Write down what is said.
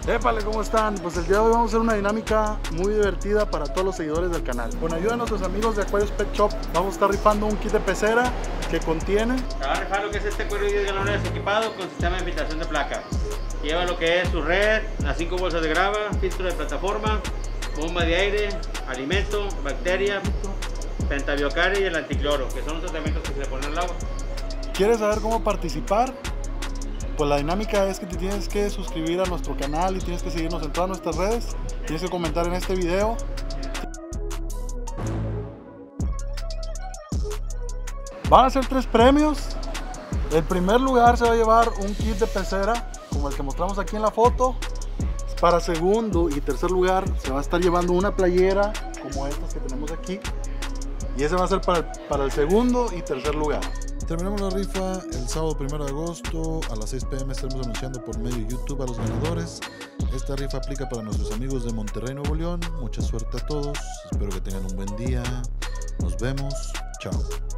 Épale, ¿cómo están? Pues el día de hoy vamos a hacer una dinámica muy divertida para todos los seguidores del canal. Con ayuda de nuestros amigos de Aquarius Pet Shop, vamos a estar rifando un kit de pecera que contiene... Se va a rifar lo que es este cuero de 10 galones equipado con sistema de filtración de placa. Lleva lo que es su red, las 5 bolsas de grava, filtro de plataforma, bomba de aire, alimento, bacteria, pentabiocaria y el anticloro, que son los tratamientos que se le ponen al agua. ¿Quieres saber cómo participar? Pues la dinámica es que te tienes que suscribir a nuestro canal y tienes que seguirnos en todas nuestras redes. Tienes que comentar en este video. Van a ser 3 premios. El primer lugar se va a llevar un kit de pecera, como el que mostramos aquí en la foto. Para segundo y tercer lugar se va a estar llevando una playera como estas que tenemos aquí. Y ese va a ser para el segundo y tercer lugar. Terminamos la rifa el sábado 1 de agosto a las 6 p.m. Estaremos anunciando por medio de YouTube a los ganadores. Esta rifa aplica para nuestros amigos de Monterrey, Nuevo León. Mucha suerte a todos. Espero que tengan un buen día. Nos vemos. Chao.